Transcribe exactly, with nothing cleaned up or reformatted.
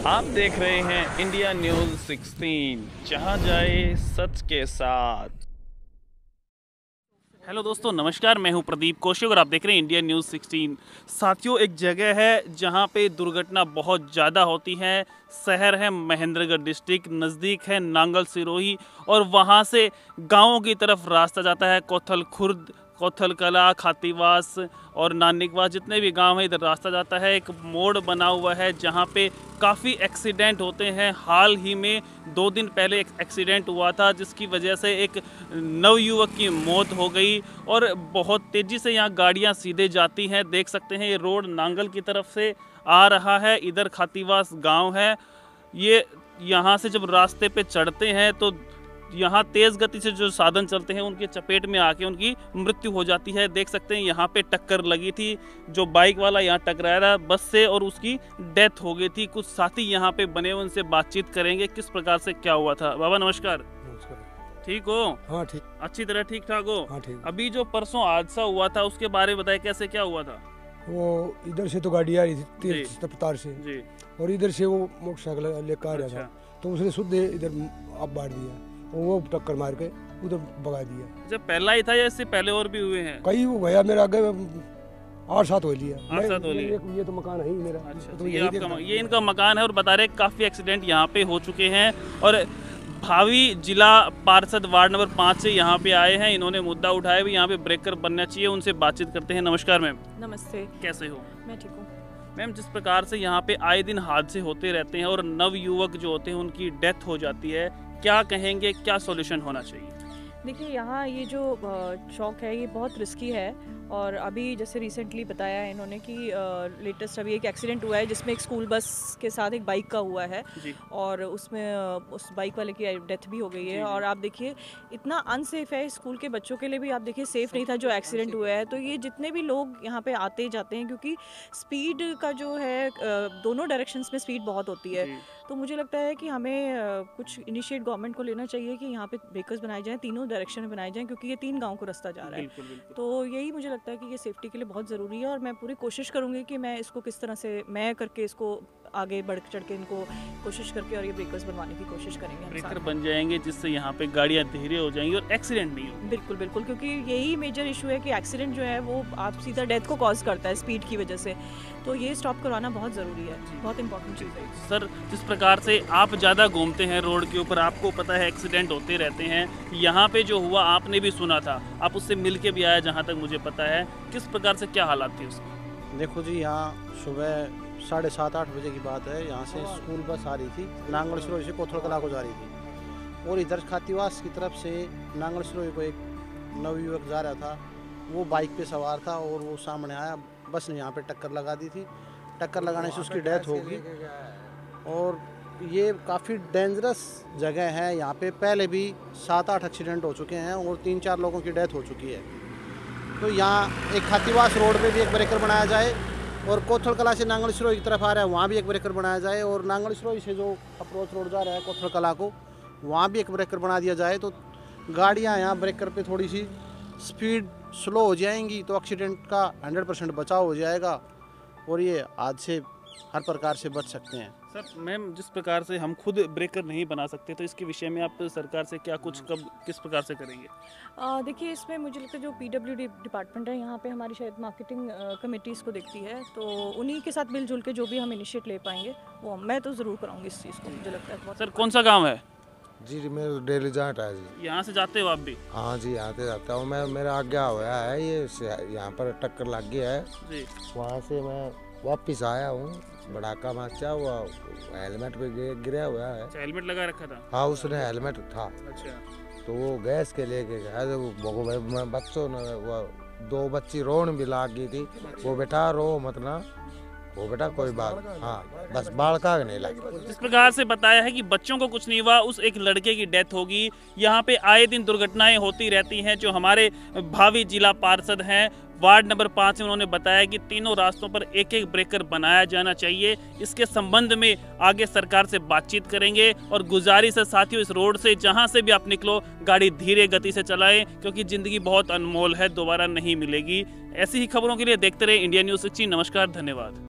आप देख रहे हैं इंडिया न्यूज़ सिक्सटीन, जहां जाए सच के साथ। हेलो दोस्तों, नमस्कार। मैं हूं प्रदीप कौशिक और आप देख रहे हैं इंडिया न्यूज़ सिक्सटीन। साथियों, एक जगह है जहां पे दुर्घटना बहुत ज़्यादा होती है। शहर है महेंद्रगढ़ डिस्ट्रिक्ट, नज़दीक है नांगल सिरोही और वहां से गाँवों की तरफ रास्ता जाता है। कोथल खुर्द, कोथल कला, खातीवास और नानिकवास, जितने भी गांव हैं इधर रास्ता जाता है। एक मोड़ बना हुआ है जहां पे काफ़ी एक्सीडेंट होते हैं। हाल ही में दो दिन पहले एक एक्सीडेंट हुआ था जिसकी वजह से एक नवयुवक की मौत हो गई और बहुत तेज़ी से यहाँ गाड़ियाँ सीधे जाती हैं। देख सकते हैं ये रोड नांगल की तरफ से आ रहा है, इधर खातीवास गाँव है। ये यहाँ से जब रास्ते पे चढ़ते हैं तो यहाँ तेज़ गति से जो साधन चलते हैं उनके चपेट में आके उनकी मृत्यु हो जाती है। देख सकते हैं यहाँ पे टक्कर लगी थी, जो बाइक वाला यहाँ टकराया था बस से और उसकी डेथ हो गई थी। कुछ साथी यहाँ पे बने हुए, उनसे बातचीत करेंगे किस प्रकार से क्या हुआ था। बाबा नमस्कार। नमस्कार। ठीक हो? हाँ ठीक। अच्छी तरह ठीक ठाक हो? हाँ ठीक। अभी जो परसों हादसा हुआ था उसके बारे में बताए, कैसे क्या हुआ था? वो इधर से तो गाड़ी आ रही थी तेज रफ्तार से जी। और इधर से वो मोटरसाइकिल लेकर आ रहा अच्छा। था, तो उसने शुद्ध इधर अब बांट दिया और वो टक्कर मार के उधर भगा दिया। जब पहला ही था या इससे पहले और भी हुए हैं? कई वो गया मेरा आगे आठ सात हो लिया। आठ सात हो लिए। ये तो मकान है ही मेरा। अच्छा, तो ये आपका ये इनका मकान है और बता रहे काफ़ी एक्सीडेंट यहाँ पे हो चुके हैं और भावी जिला पार्षद वार्ड नंबर पाँच से यहाँ पे आए हैं। इन्होंने मुद्दा उठाया भी यहाँ पे ब्रेकर बनना चाहिए, उनसे बातचीत करते हैं। नमस्कार मैम। नमस्ते। कैसे हो? मैं ठीक हूँ। मैम, जिस प्रकार से यहाँ पे आए दिन हादसे होते रहते हैं और नवयुवक जो होते हैं उनकी डेथ हो जाती है, क्या कहेंगे, क्या सॉल्यूशन होना चाहिए? देखिए, यहाँ ये जो चौक है ये बहुत रिस्की है और अभी जैसे रिसेंटली बताया है इन्होंने कि लेटेस्ट अभी एक एक्सीडेंट हुआ है जिसमें एक स्कूल बस के साथ एक बाइक का हुआ है जी। और उसमें उस बाइक वाले की डेथ भी हो गई है। और आप देखिए इतना अनसेफ है, स्कूल के बच्चों के लिए भी आप देखिए सेफ नहीं था जो एक्सीडेंट हुआ है। तो ये जितने भी लोग यहाँ पे आते जाते हैं, क्योंकि स्पीड का जो है दोनों डायरेक्शंस में स्पीड बहुत होती है, तो मुझे लगता है कि हमें कुछ इनिशिएट गवर्नमेंट को लेना चाहिए कि यहाँ पे ब्रेकर्स बनाए जाएं, तीनों डायरेक्शन में बनाए जाएं, क्योंकि ये तीन गांव को रास्ता जा रहा है। बिल्कुल, बिल्कुल। तो यही मुझे लगता है कि ये सेफ्टी के लिए बहुत ज़रूरी है और मैं पूरी कोशिश करूँगी कि मैं इसको किस तरह से मैं करके इसको आगे बढ़ चढ़ के इनको कोशिश करके और ये ब्रेकर्स बनवाने की कोशिश करेंगे। ब्रेकर बन जाएंगे जिससे यहाँ पे गाड़ियाँ धीरे हो जाएंगी और एक्सीडेंट नहीं हो। बिल्कुल बिल्कुल, क्योंकि यही मेजर इशू है कि एक्सीडेंट जो है वो आप सीधा डेथ को कॉज करता है स्पीड की वजह से। तो ये स्टॉप करवाना बहुत ज़रूरी है, बहुत इंपॉर्टेंट चीज़ है। सर, जिस प्रकार से आप ज़्यादा घूमते हैं रोड के ऊपर, आपको पता है एक्सीडेंट होते रहते हैं। यहाँ पे जो हुआ आपने भी सुना था, आप उससे मिल के भी आया जहाँ तक मुझे पता है। किस प्रकार से क्या हालात थे उसके? देखो जी, यहाँ सुबह साढ़े सात आठ बजे की बात है। यहाँ से स्कूल बस आ रही थी, नांगल सिरोही से कोथल कला को जा रही थी और इधर खातीवास की तरफ से नांगल सिरोही को एक नवयुवक जा रहा था। वो बाइक पे सवार था और वो सामने आया, बस ने यहाँ पे टक्कर लगा दी थी। टक्कर लगाने से उसकी डेथ हो गई और ये काफ़ी डेंजरस जगह है। यहाँ पे पहले भी सात आठ एक्सीडेंट हो चुके हैं और तीन चार लोगों की डेथ हो चुकी है। तो यहाँ एक खातीवास रोड पे भी एक ब्रेकर बनाया जाए और कोथल कला से नांगल सिरोही की तरफ आ रहा है वहाँ भी एक ब्रेकर बनाया जाए और नांगल सिरोही से जो अप्रोच रोड जा रहा है कोथल कला को, वहाँ भी एक ब्रेकर बना दिया जाए। तो गाड़ियाँ यहाँ ब्रेकर पे थोड़ी सी स्पीड स्लो हो जाएंगी तो एक्सीडेंट का हंड्रेड परसेंट बचाव हो जाएगा और ये हादसे हर प्रकार से बच सकते हैं। सर, मैम, जिस प्रकार से हम खुद ब्रेकर नहीं बना सकते तो इसके विषय में आप सरकार से क्या कुछ कब किस प्रकार से करेंगे? देखिए, इसमें मुझे लगता है जो पीडब्ल्यूडी डिपार्टमेंट है यहाँ पे हमारी शायद मार्केटिंग कमेटी इसको देखती है, तो उन्हीं के साथ मिलजुल के जो भी हम इनिशिएट ले पाएंगे वो मैं तो ज़रूर कराऊंगी इस चीज़ को। मुझे लगता है। सर, कौन सा गाँव है? जी मेरा डेली जाट है जी। यहाँ से जाते हो आप भी? हाँ जी, यहाँ से जाता हूँ मैं। मेरा आज्ञा हुआ है, ये यहाँ पर टक्कर लग गया है जी। वहाँ से मैं वापिस आया हूँ, बड़ाका माचा हुआ, हेलमेट पे गिरा हुआ है। अच्छा, हेलमेट लगा रखा था? हाँ, उसने हेलमेट था। अच्छा। तो वो गैस के लेके गया तो बच्चों ने, वो दो बच्ची रोन भी लाग गई थी। वो बेटा रो मत ना, वो बेटा कोई बात, हाँ बस बाल का नहीं लगा। इस प्रकार से बताया है कि बच्चों को कुछ नहीं हुआ, उस एक लड़के की डेथ होगी। यहाँ पे आए दिन दुर्घटनाएं होती रहती हैं। जो हमारे भावी जिला पार्षद हैं वार्ड नंबर पाँच में, उन्होंने बताया कि तीनों रास्तों पर एक एक ब्रेकर बनाया जाना चाहिए। इसके संबंध में आगे सरकार से बातचीत करेंगे और गुजारिश है साथियों, इस रोड से जहां से भी आप निकलो गाड़ी धीरे गति से चलाएं, क्योंकि ज़िंदगी बहुत अनमोल है, दोबारा नहीं मिलेगी। ऐसी ही खबरों के लिए देखते रहे इंडिया न्यूज़ सिक्सटीन। नमस्कार, धन्यवाद।